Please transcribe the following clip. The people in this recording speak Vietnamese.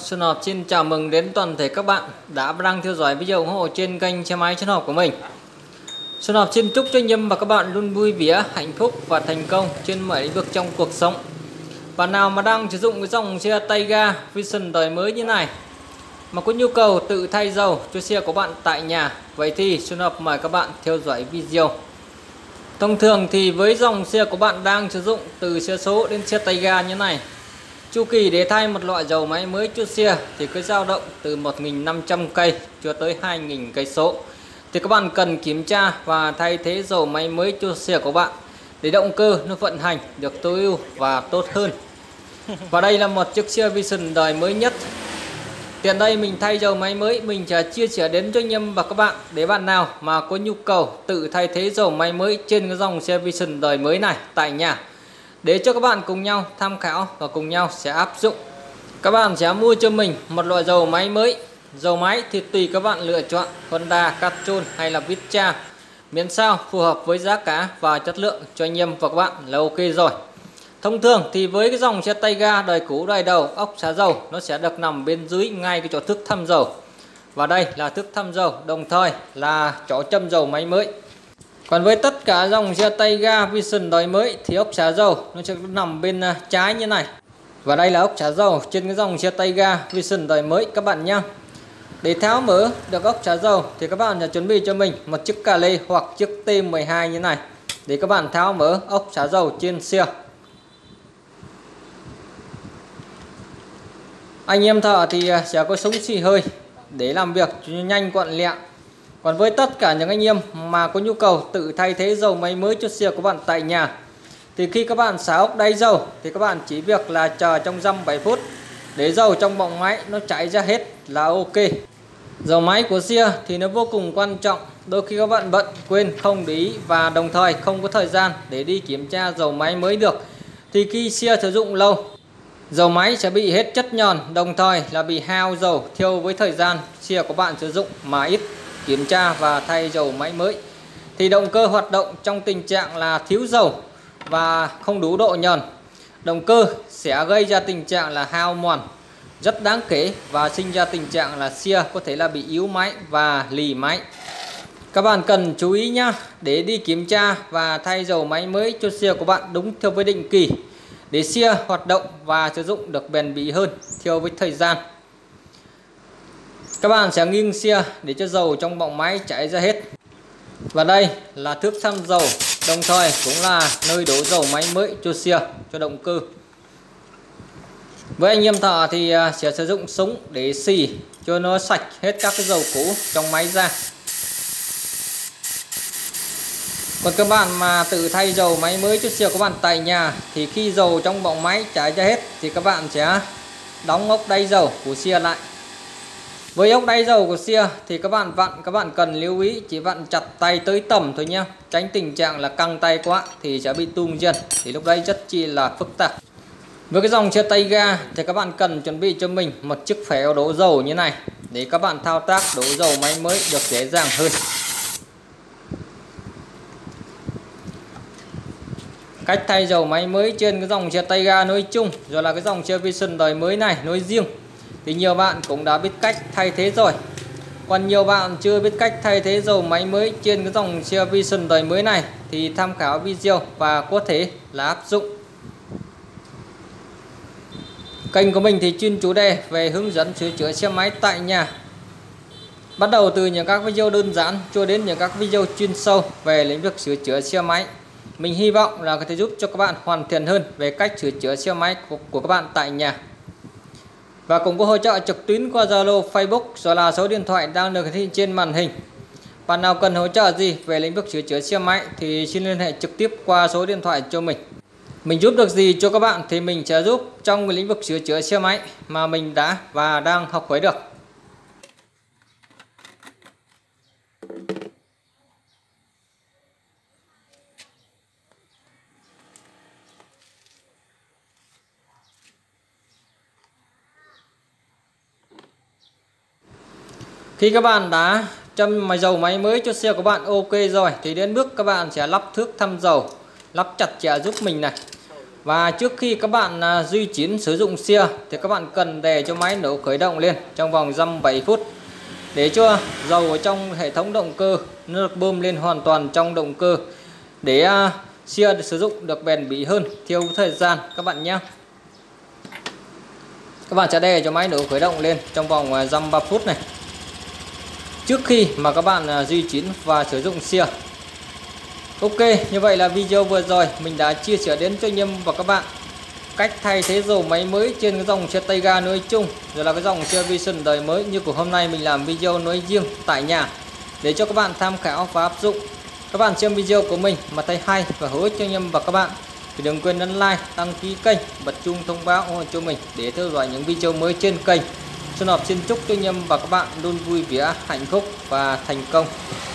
Xuân Hợp xin chào mừng đến toàn thể các bạn đã và đang theo dõi video ủng hộ trên kênh xe máy Xuân Hợp của mình. Xuân Hợp xin chúc cho anh em và các bạn luôn vui vẻ, hạnh phúc và thành công trên mọi lĩnh vực trong cuộc sống. Bạn nào mà đang sử dụng cái dòng xe tay ga Vision đời mới như này mà có nhu cầu tự thay dầu cho xe của bạn tại nhà, vậy thì Xuân Hợp mời các bạn theo dõi video. Thông thường thì với dòng xe của bạn đang sử dụng từ xe số đến xe tay ga như này, chu kỳ để thay một loại dầu máy mới cho xe thì cứ dao động từ 1.500 cây cho tới 2.000 cây số. Thì các bạn cần kiểm tra và thay thế dầu máy mới cho xe của bạn để động cơ nó vận hành được tối ưu và tốt hơn. Và đây là một chiếc xe Vision đời mới nhất. Tiện đây mình thay dầu máy mới, mình sẽ chia sẻ đến cho anh em và các bạn để bạn nào mà có nhu cầu tự thay thế dầu máy mới trên cái dòng xe Vision đời mới này tại nhà, để cho các bạn cùng nhau tham khảo và cùng nhau sẽ áp dụng. Các bạn sẽ mua cho mình một loại dầu máy mới. Dầu máy thì tùy các bạn lựa chọn Honda, Castrol hay là Vitra, miễn sao phù hợp với giá cả và chất lượng cho anh em và các bạn là ok rồi. Thông thường thì với cái dòng xe tay ga đời cũ đời đầu, ốc xả dầu nó sẽ được nằm bên dưới ngay cái chỗ thước thăm dầu. Và đây là thước thăm dầu, đồng thời là chỗ châm dầu máy mới. Còn với tất cả dòng xe tay ga Vision đời mới thì ốc xả dầu nó sẽ nằm bên trái như này. Và đây là ốc xả dầu trên cái dòng xe tay ga Vision đời mới các bạn nhé. Để tháo mở được ốc xả dầu thì các bạn sẽ chuẩn bị cho mình một chiếc cà lê hoặc chiếc T12 như này để các bạn tháo mở ốc xả dầu trên xe. Anh em thợ thì sẽ có súng xì hơi để làm việc nhanh gọn lẹ. Còn với tất cả những anh em mà có nhu cầu tự thay thế dầu máy mới cho xe của bạn tại nhà, thì khi các bạn xả ốc đáy dầu thì các bạn chỉ việc là chờ trong dăm 7 phút để dầu trong bọng máy nó chảy ra hết là ok. Dầu máy của xe thì nó vô cùng quan trọng. Đôi khi các bạn bận quên không để ý và đồng thời không có thời gian để đi kiểm tra dầu máy mới được, thì khi xe sử dụng lâu, dầu máy sẽ bị hết chất nhờn, đồng thời là bị hao dầu thiêu với thời gian xe của bạn sử dụng mà ít kiểm tra và thay dầu máy mới. Thì động cơ hoạt động trong tình trạng là thiếu dầu và không đủ độ nhờn. Động cơ sẽ gây ra tình trạng là hao mòn rất đáng kể và sinh ra tình trạng là xe có thể là bị yếu máy và lì máy. Các bạn cần chú ý nhá, để đi kiểm tra và thay dầu máy mới cho xe của bạn đúng theo với định kỳ, để xe hoạt động và sử dụng được bền bỉ hơn theo với thời gian. Các bạn sẽ nghiêng xe để cho dầu trong bọng máy chảy ra hết. Và đây là thước thăm dầu, đồng thời cũng là nơi đổ dầu máy mới cho xe, cho động cơ. Với anh em thợ thì sẽ sử dụng súng để xì cho nó sạch hết các cái dầu cũ trong máy ra. Còn các bạn mà tự thay dầu máy mới cho xe của bạn tại nhà thì khi dầu trong bọng máy chảy ra hết thì các bạn sẽ đóng ốc đáy dầu của xe lại. Với ốc đáy dầu của xe thì các bạn cần lưu ý chỉ vặn chặt tay tới tầm thôi nhé, tránh tình trạng là căng tay quá thì sẽ bị tung dần, thì lúc đấy rất chi là phức tạp. Với cái dòng xe tay ga thì các bạn cần chuẩn bị cho mình một chiếc phễu đổ dầu như này để các bạn thao tác đổ dầu máy mới được dễ dàng hơn. Cách thay dầu máy mới trên cái dòng xe tay ga nói chung, rồi là cái dòng xe Vision đời mới này nói riêng, thì nhiều bạn cũng đã biết cách thay thế rồi. Còn nhiều bạn chưa biết cách thay thế dầu máy mới trên cái dòng xe Vision đời mới này thì tham khảo video và có thể là áp dụng. Kênh của mình thì chuyên chủ đề về hướng dẫn sửa chữa xe máy tại nhà, bắt đầu từ những các video đơn giản cho đến những các video chuyên sâu về lĩnh vực sửa chữa xe máy. Mình hy vọng là có thể giúp cho các bạn hoàn thiện hơn về cách sửa chữa xe máy của các bạn tại nhà. Và cũng có hỗ trợ trực tuyến qua Zalo, Facebook, rồi là số điện thoại đang được hiển thị trên màn hình. Bạn nào cần hỗ trợ gì về lĩnh vực sửa chữa xe máy thì xin liên hệ trực tiếp qua số điện thoại cho mình. Mình giúp được gì cho các bạn thì mình sẽ giúp trong lĩnh vực sửa chữa xe máy mà mình đã và đang học hỏi được. Khi các bạn đã châm dầu máy mới cho xe của bạn ok rồi thì đến bước các bạn sẽ lắp thước thăm dầu, lắp chặt chẽ giúp mình này. Và trước khi các bạn duy trì sử dụng xia thì các bạn cần để cho máy nổ khởi động lên trong vòng dăm 7 phút để cho dầu ở trong hệ thống động cơ nó được bơm lên hoàn toàn trong động cơ để xia sử dụng được bền bỉ hơn theo thời gian các bạn nhé. Các bạn sẽ để cho máy nổ khởi động lên trong vòng dăm 3 phút này trước khi mà các bạn duy trì và sử dụng xia. Ok, như vậy là video vừa rồi mình đã chia sẻ đến cho anh em và các bạn cách thay thế dầu máy mới trên cái dòng xe tay ga nói chung, rồi là cái dòng xe Vision đời mới như của hôm nay mình làm video nói riêng tại nhà để cho các bạn tham khảo và áp dụng. Các bạn xem video của mình mà thấy hay và hữu ích cho anh em và các bạn thì đừng quên nhấn like, đăng ký kênh, bật chuông thông báo ủng hộ cho mình để theo dõi những video mới trên kênh. Xuân Ngọc xin chúc cho anh em và các bạn luôn vui vẻ, hạnh phúc và thành công.